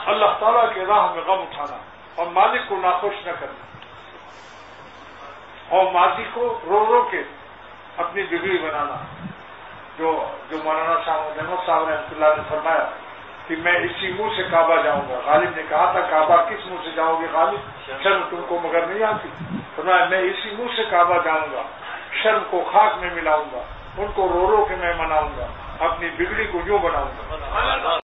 अल्लाह ताला के राह में गम उठाना और मालिक को नाखुश न करना और माजी को रो रो के अपनी बिगड़ी बनाना। जो मौलाना साहब अहमद साहब रहमतुल्लाह ने फरमाया कि मैं इसी मुंह से काबा जाऊंगा। गालिब ने कहा था काबा किस मुंह से जाओगे गालिब, शर्म तुमको मगर नहीं आती? फरमाया मैं इसी मुंह से काबा जाऊंगा, शर्म को खाक में मिलाऊंगा, उनको रो रो के मैं मनाऊंगा, अपनी बिगड़ी को यूं बनाऊंगा।